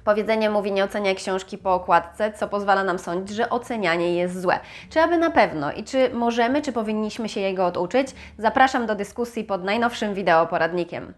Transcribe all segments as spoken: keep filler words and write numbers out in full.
Powiedzenie mówi: nie oceniaj książki po okładce, co pozwala nam sądzić, że ocenianie jest złe. Czy aby na pewno i czy możemy, czy powinniśmy się jego oduczyć? Zapraszam do dyskusji pod najnowszym wideo poradnikiem.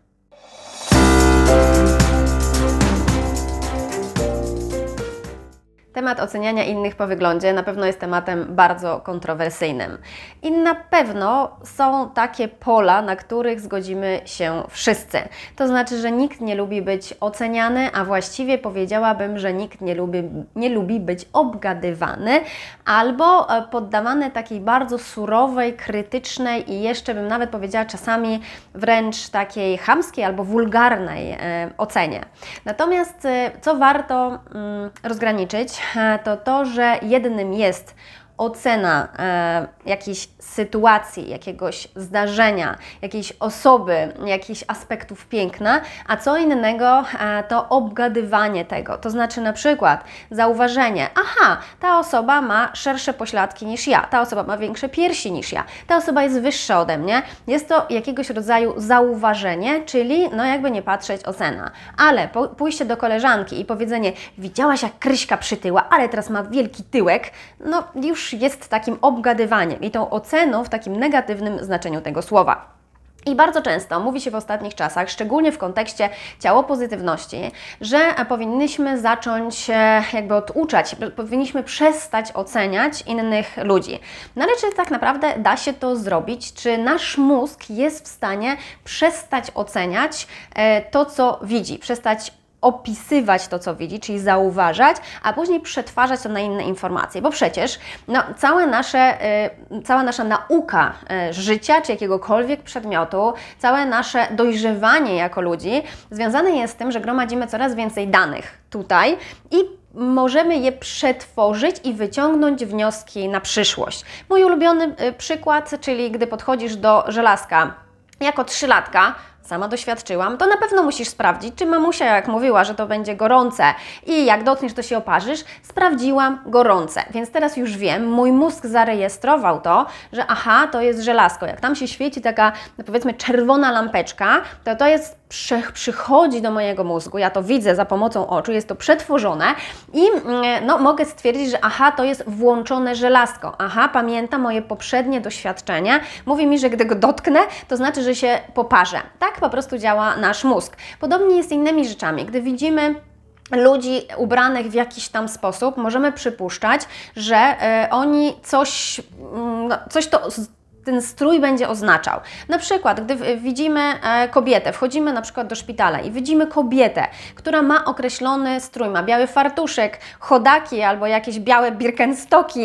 Temat oceniania innych po wyglądzie na pewno jest tematem bardzo kontrowersyjnym. I na pewno są takie pola, na których zgodzimy się wszyscy. To znaczy, że nikt nie lubi być oceniany, a właściwie powiedziałabym, że nikt nie lubi, nie lubi być obgadywany albo poddawany takiej bardzo surowej, krytycznej i jeszcze bym nawet powiedziała czasami wręcz takiej chamskiej albo wulgarnej e, ocenie. Natomiast e, co warto mm, rozgraniczyć, to to, że jednym jest ocena e, jakiejś sytuacji, jakiegoś zdarzenia, jakiejś osoby, jakichś aspektów piękna, a co innego e, to obgadywanie tego. To znaczy na przykład zauważenie: aha, ta osoba ma szersze pośladki niż ja, ta osoba ma większe piersi niż ja, ta osoba jest wyższa ode mnie. Jest to jakiegoś rodzaju zauważenie, czyli no jakby nie patrzeć, ocena. Ale po, pójście do koleżanki i powiedzenie: widziałaś, jak Kryśka przytyła, ale teraz ma wielki tyłek, no już jest takim obgadywaniem i tą oceną w takim negatywnym znaczeniu tego słowa. I bardzo często mówi się w ostatnich czasach, szczególnie w kontekście ciałopozytywności, że powinniśmy zacząć jakby oduczać, powinniśmy przestać oceniać innych ludzi. No ale czy tak naprawdę da się to zrobić? Czy nasz mózg jest w stanie przestać oceniać to, co widzi, przestać opisywać to, co widzi, czyli zauważać, a później przetwarzać to na inne informacje, bo przecież no, całe nasze, y, cała nasza nauka y, życia, czy jakiegokolwiek przedmiotu, całe nasze dojrzewanie jako ludzi związane jest z tym, że gromadzimy coraz więcej danych tutaj i możemy je przetworzyć i wyciągnąć wnioski na przyszłość. Mój ulubiony y, przykład, czyli gdy podchodzisz do żelazka jako trzylatka, sama doświadczyłam, to na pewno musisz sprawdzić, czy mamusia, jak mówiła, że to będzie gorące i jak dotkniesz, to się oparzysz. Sprawdziłam: gorące, więc teraz już wiem, mój mózg zarejestrował to, że aha, to jest żelazko. Jak tam się świeci taka, no powiedzmy, czerwona lampeczka, to to jest, przychodzi do mojego mózgu, ja to widzę za pomocą oczu, jest to przetworzone i no, mogę stwierdzić, że aha, to jest włączone żelazko. Aha, pamiętam moje poprzednie doświadczenie, mówi mi, że gdy go dotknę, to znaczy, że się poparzę. Tak po prostu działa nasz mózg. Podobnie jest z innymi rzeczami. Gdy widzimy ludzi ubranych w jakiś tam sposób, możemy przypuszczać, że y, oni coś, y, no, coś to ten strój będzie oznaczał. Na przykład, gdy widzimy kobietę, wchodzimy na przykład do szpitala i widzimy kobietę, która ma określony strój, ma biały fartuszek, chodaki albo jakieś białe birkenstocki,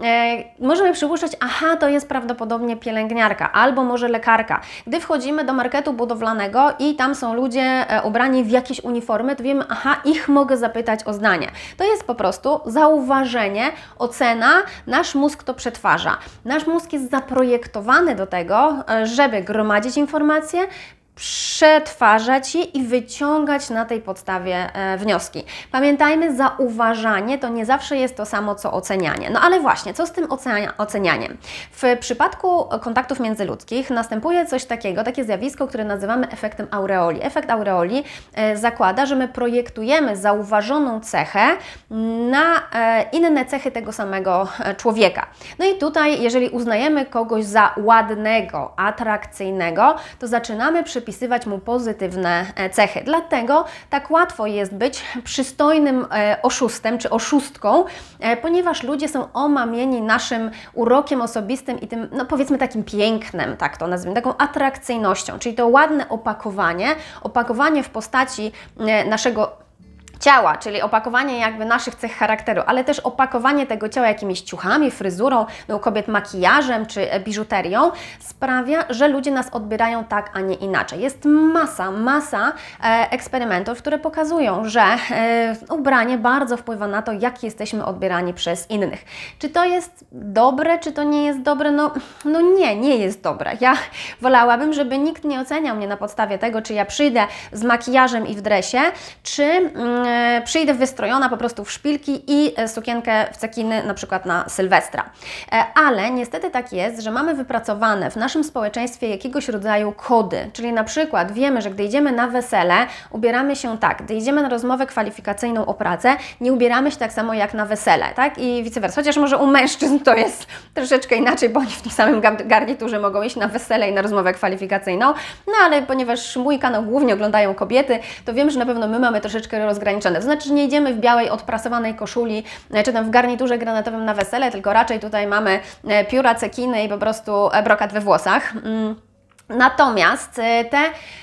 możemy przypuszczać: aha, to jest prawdopodobnie pielęgniarka albo może lekarka. Gdy wchodzimy do marketu budowlanego i tam są ludzie ubrani w jakieś uniformy, to wiemy: aha, ich mogę zapytać o zdanie. To jest po prostu zauważenie, ocena, nasz mózg to przetwarza. Nasz mózg jest zaprojektowany do tego, żeby gromadzić informacje, przetwarzać je i wyciągać na tej podstawie e, wnioski. Pamiętajmy, zauważanie to nie zawsze jest to samo, co ocenianie. No ale właśnie, co z tym ocenia, ocenianiem? W przypadku kontaktów międzyludzkich następuje coś takiego, takie zjawisko, które nazywamy efektem aureoli. Efekt aureoli e, zakłada, że my projektujemy zauważoną cechę na e, inne cechy tego samego e, człowieka. No i tutaj, jeżeli uznajemy kogoś za ładnego, atrakcyjnego, to zaczynamy przy przypisywać mu pozytywne cechy. Dlatego tak łatwo jest być przystojnym oszustem czy oszustką, ponieważ ludzie są omamieni naszym urokiem osobistym i tym, no powiedzmy, takim pięknem, tak to nazwijmy, taką atrakcyjnością, czyli to ładne opakowanie, opakowanie w postaci naszego ciała, czyli opakowanie jakby naszych cech charakteru, ale też opakowanie tego ciała jakimiś ciuchami, fryzurą, no u kobiet makijażem czy biżuterią sprawia, że ludzie nas odbierają tak, a nie inaczej. Jest masa, masa e, eksperymentów, które pokazują, że e, ubranie bardzo wpływa na to, jak jesteśmy odbierani przez innych. Czy to jest dobre, czy to nie jest dobre? No, no nie, nie jest dobre. Ja wolałabym, żeby nikt nie oceniał mnie na podstawie tego, czy ja przyjdę z makijażem i w dresie, czy mm, e, przyjdę wystrojona po prostu w szpilki i e, sukienkę w cekiny, na przykład na Sylwestra. E, ale niestety tak jest, że mamy wypracowane w naszym społeczeństwie jakiegoś rodzaju kody, czyli na przykład wiemy, że gdy idziemy na wesele, ubieramy się tak, gdy idziemy na rozmowę kwalifikacyjną o pracę, nie ubieramy się tak samo jak na wesele, tak? I vice versa. Chociaż może u mężczyzn to jest troszeczkę inaczej, bo oni w tym samym garniturze mogą iść na wesele i na rozmowę kwalifikacyjną, no ale ponieważ mój kanał głównie oglądają kobiety, to wiem, że na pewno my mamy troszeczkę rozgraniczone. To znaczy, że nie idziemy w białej, odprasowanej koszuli, czy tam w garniturze granatowym na wesele, tylko raczej tutaj mamy pióra, cekiny i po prostu brokat we włosach. Natomiast te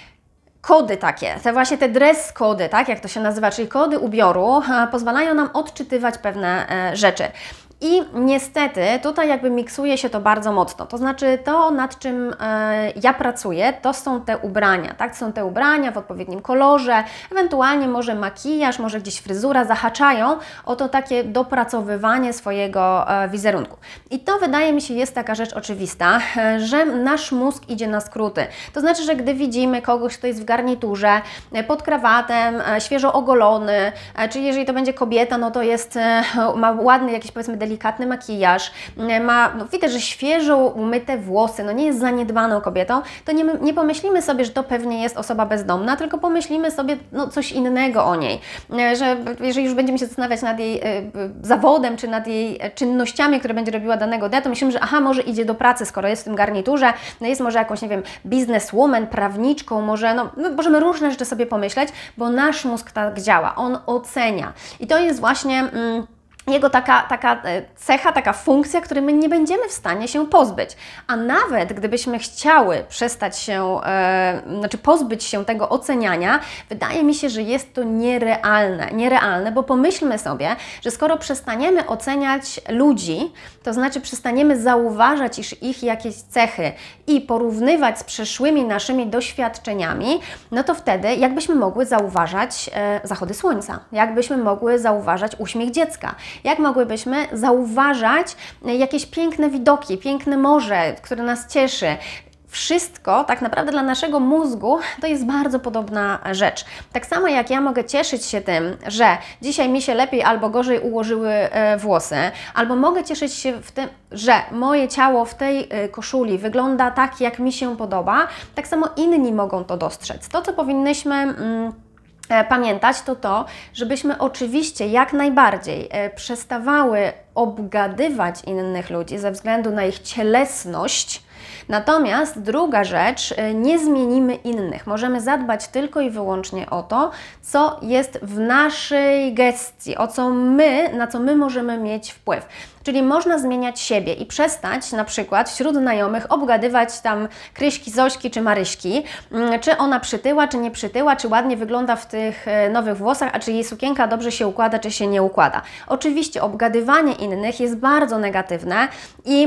kody takie, te właśnie te dress kody, tak jak to się nazywa, czyli kody ubioru, pozwalają nam odczytywać pewne rzeczy. I niestety tutaj jakby miksuje się to bardzo mocno, to znaczy to, nad czym e, ja pracuję, to są te ubrania, tak? To są te ubrania w odpowiednim kolorze, ewentualnie może makijaż, może gdzieś fryzura zahaczają o to takie dopracowywanie swojego e, wizerunku. I to wydaje mi się jest taka rzecz oczywista, e, że nasz mózg idzie na skróty. To znaczy, że gdy widzimy kogoś, kto jest w garniturze, e, pod krawatem, e, świeżo ogolony, e, czy jeżeli to będzie kobieta, no to jest, e, ma ładny jakiś powiedzmy delikatny delikatny makijaż, ma, no widać, że świeżo umyte włosy, no nie jest zaniedbaną kobietą, to nie, nie pomyślimy sobie, że to pewnie jest osoba bezdomna, tylko pomyślimy sobie no, coś innego o niej, że jeżeli już będziemy się zastanawiać nad jej y, zawodem, czy nad jej czynnościami, które będzie robiła danego dnia, to myślimy, że aha, może idzie do pracy, skoro jest w tym garniturze, no jest może jakąś, nie wiem, bizneswoman, prawniczką, może, no, no możemy różne rzeczy sobie pomyśleć, bo nasz mózg tak działa, on ocenia i to jest właśnie... Mm, jego taka, taka cecha, taka funkcja, której my nie będziemy w stanie się pozbyć. A nawet gdybyśmy chciały przestać się, e, znaczy pozbyć się tego oceniania, wydaje mi się, że jest to nierealne. Nierealne, bo pomyślmy sobie, że skoro przestaniemy oceniać ludzi, to znaczy przestaniemy zauważać iż ich jakieś cechy i porównywać z przeszłymi naszymi doświadczeniami, no to wtedy jakbyśmy mogły zauważać e, zachody słońca, jakbyśmy mogły zauważać uśmiech dziecka, jak mogłybyśmy zauważać jakieś piękne widoki, piękne morze, które nas cieszy. Wszystko tak naprawdę dla naszego mózgu to jest bardzo podobna rzecz. Tak samo jak ja mogę cieszyć się tym, że dzisiaj mi się lepiej albo gorzej ułożyły e, włosy, albo mogę cieszyć się w tym, że moje ciało w tej e, koszuli wygląda tak, jak mi się podoba, tak samo inni mogą to dostrzec. To, co powinnyśmy... Mm, pamiętać, to to, żebyśmy oczywiście jak najbardziej przestawały obgadywać innych ludzi ze względu na ich cielesność. Natomiast druga rzecz, nie zmienimy innych. Możemy zadbać tylko i wyłącznie o to, co jest w naszej gestii, o co my, na co my możemy mieć wpływ. Czyli można zmieniać siebie i przestać na przykład wśród znajomych obgadywać tam Kryśki, Zośki czy Maryśki, czy ona przytyła, czy nie przytyła, czy ładnie wygląda w tych nowych włosach, a czy jej sukienka dobrze się układa, czy się nie układa. Oczywiście obgadywanie innych jest bardzo negatywne i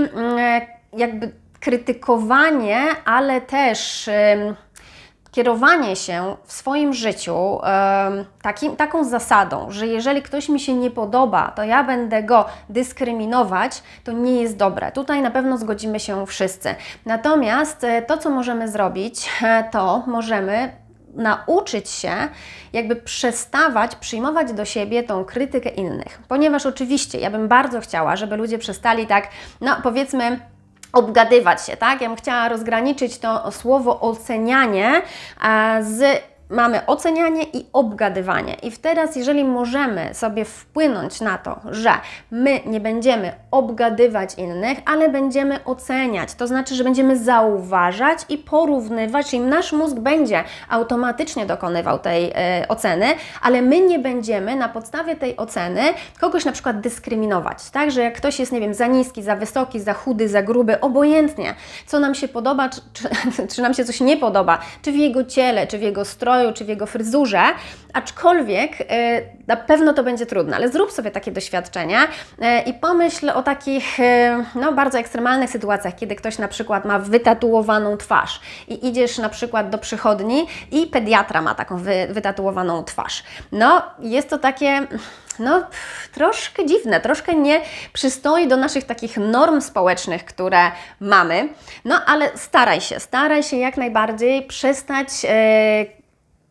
jakby krytykowanie, ale też kierowanie się w swoim życiu takim, taką zasadą, że jeżeli ktoś mi się nie podoba, to ja będę go dyskryminować, to nie jest dobre. Tutaj na pewno zgodzimy się wszyscy. Natomiast to, co możemy zrobić, to możemy nauczyć się jakby przestawać przyjmować do siebie tą krytykę innych. Ponieważ oczywiście ja bym bardzo chciała, żeby ludzie przestali tak, no powiedzmy, obgadywać się, tak? Ja bym chciała rozgraniczyć to słowo ocenianie z... Mamy ocenianie i obgadywanie. I teraz, jeżeli możemy sobie wpłynąć na to, że my nie będziemy obgadywać innych, ale będziemy oceniać, to znaczy, że będziemy zauważać i porównywać, czyli nasz mózg będzie automatycznie dokonywał tej e, oceny, ale my nie będziemy na podstawie tej oceny kogoś na przykład dyskryminować, tak? Że jak ktoś jest, nie wiem, za niski, za wysoki, za chudy, za gruby, obojętnie, co nam się podoba, czy, czy, czy nam się coś nie podoba, czy w jego ciele, czy w jego stroju, czy w jego fryzurze, aczkolwiek y, na pewno to będzie trudne, ale zrób sobie takie doświadczenia y, i pomyśl o takich y, no, bardzo ekstremalnych sytuacjach, kiedy ktoś na przykład ma wytatuowaną twarz i idziesz na przykład do przychodni i pediatra ma taką wy, wytatuowaną twarz. No, jest to takie... No, pff, troszkę dziwne, troszkę nie przystoi do naszych takich norm społecznych, które mamy, no ale staraj się, staraj się jak najbardziej przestać yy,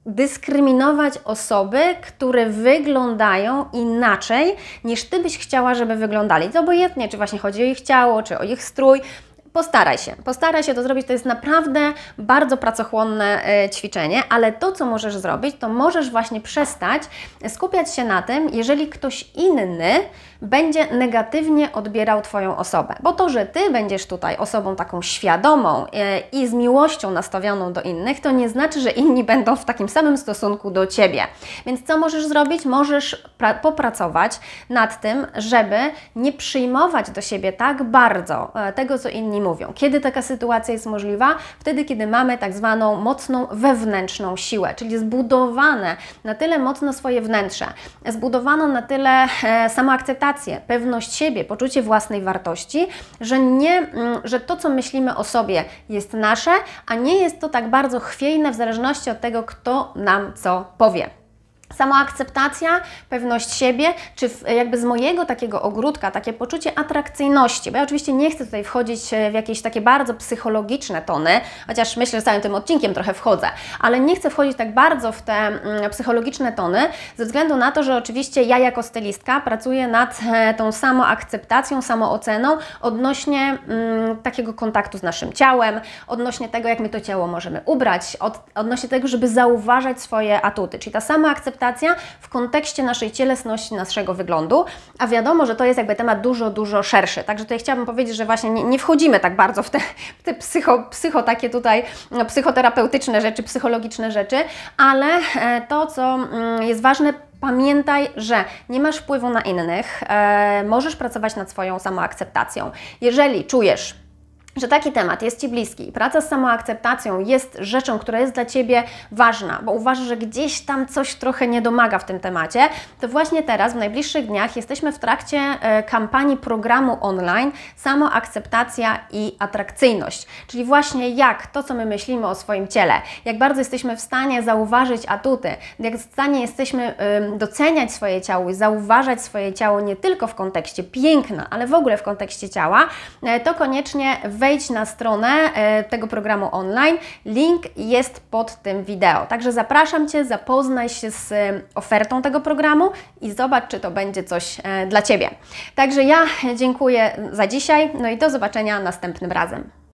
dyskryminować osoby, które wyglądają inaczej niż Ty byś chciała, żeby wyglądali. To obojętnie, czy właśnie chodzi o ich ciało, czy o ich strój. Postaraj się, postaraj się to zrobić, to jest naprawdę bardzo pracochłonne ćwiczenie, ale to, co możesz zrobić, to możesz właśnie przestać skupiać się na tym, jeżeli ktoś inny będzie negatywnie odbierał Twoją osobę. Bo to, że Ty będziesz tutaj osobą taką świadomą i z miłością nastawioną do innych, to nie znaczy, że inni będą w takim samym stosunku do Ciebie. Więc co możesz zrobić? Możesz popracować nad tym, żeby nie przyjmować do siebie tak bardzo tego, co inni mówią. Kiedy taka sytuacja jest możliwa? Wtedy, kiedy mamy tak zwaną mocną wewnętrzną siłę, czyli zbudowane na tyle mocno swoje wnętrze, zbudowano na tyle e, samoakceptację, pewność siebie, poczucie własnej wartości, że, nie, że to, co myślimy o sobie, jest nasze, a nie jest to tak bardzo chwiejne w zależności od tego, kto nam co powie. Samoakceptacja, pewność siebie, czy jakby z mojego takiego ogródka, takie poczucie atrakcyjności, bo ja oczywiście nie chcę tutaj wchodzić w jakieś takie bardzo psychologiczne tony, chociaż myślę, że całym tym odcinkiem trochę wchodzę, ale nie chcę wchodzić tak bardzo w te mm, psychologiczne tony, ze względu na to, że oczywiście ja jako stylistka pracuję nad e, tą samoakceptacją, samooceną odnośnie mm, takiego kontaktu z naszym ciałem, odnośnie tego, jak my to ciało możemy ubrać, od, odnośnie tego, żeby zauważać swoje atuty, czyli ta samoakceptacja w kontekście naszej cielesności, naszego wyglądu, a wiadomo, że to jest jakby temat dużo, dużo szerszy. Także tutaj chciałabym powiedzieć, że właśnie nie, nie wchodzimy tak bardzo w te, w te psycho, psycho takie tutaj no, psychoterapeutyczne rzeczy, psychologiczne rzeczy, ale to, co jest ważne, pamiętaj, że nie masz wpływu na innych, e, możesz pracować nad swoją samoakceptacją. Jeżeli czujesz, że taki temat jest Ci bliski i praca z samoakceptacją jest rzeczą, która jest dla Ciebie ważna, bo uważasz, że gdzieś tam coś trochę nie domaga w tym temacie, to właśnie teraz, w najbliższych dniach jesteśmy w trakcie e, kampanii programu online Samoakceptacja i atrakcyjność, czyli właśnie jak to, co my myślimy o swoim ciele, jak bardzo jesteśmy w stanie zauważyć atuty, jak w stanie jesteśmy e, doceniać swoje ciało i zauważać swoje ciało nie tylko w kontekście piękna, ale w ogóle w kontekście ciała, e, to koniecznie wejdź na stronę e, tego programu online. Link jest pod tym wideo. Także zapraszam Cię, zapoznaj się z e, ofertą tego programu i zobacz, czy to będzie coś e, dla Ciebie. Także ja dziękuję za dzisiaj, no i do zobaczenia następnym razem.